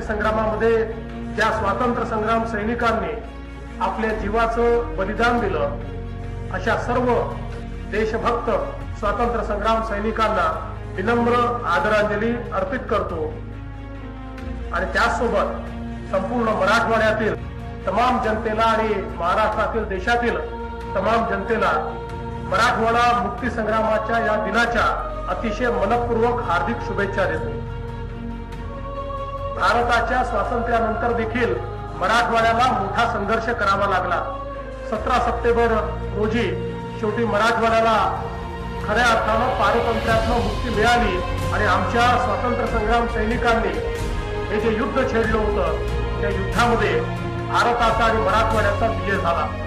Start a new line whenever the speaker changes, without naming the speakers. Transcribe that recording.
संग्रामामध्ये ज्या स्वातंत्र्य संग्राम सैनिकांनी आपल्या जीवाचं बलिदान दिलं, अशा सर्व देशभक्त स्वातंत्र्य संग्राम सैनिकांना विनम्र आदरांजली अर्पित करतो। आणि त्याचसोबत संपूर्ण मराठवाड्यातील तमाम जनतेला आणि महाराष्ट्रातील देशातील तमाम जनतेला मराठवाडा मुक्ती संग्रामाच्या या दिनाच्या अतिशय मनपूर्वक हार्दिक शुभेच्छा देतो। भारताच्या स्वातंत्र्यानंतर देखील मराठवाड्याला मोठा संघर्ष करावा लागला। 17 सप्टेंबर रोजी शेवटी मराठवाड्याला खऱ्या अर्थानं पारतंत्र्यातनं मुक्ती मिळाली आणि आमच्या स्वातंत्र्य संग्राम सैनिकांनी हे जे युद्ध छेडलं होतं त्या युद्धामध्ये भारताचा आणि मराठवाड्याचा विजय झाला।